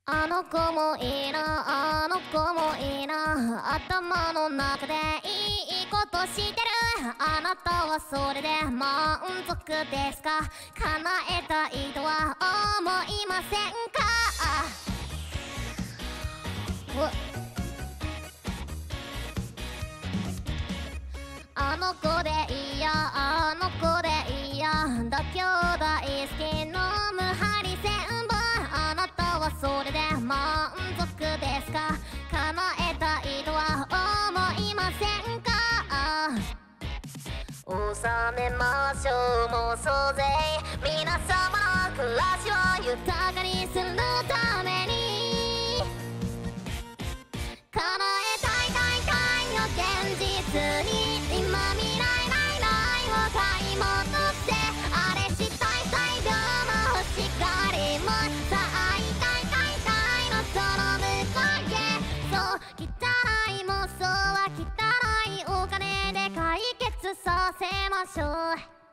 あの子もいいな、あの子もいいな、頭の中でいいことしてる。あなたはそれで満足ですか？叶えたいとは思いませんか？あの子でいいや、あの子でいいや、妥協大好きの無ハリセンボン。あなたはそれで満足ですか？叶えたいとは思いませんか？収めましょう妄想税。皆様暮らしを豊かにするために叶えたいたいたいを現実に、今未来ないないを買い戻してあれしたいたい病も欲しがりもさあ会いたいたいたいのその向こうへ。そう汚い妄想は汚いお金で解決させましょう。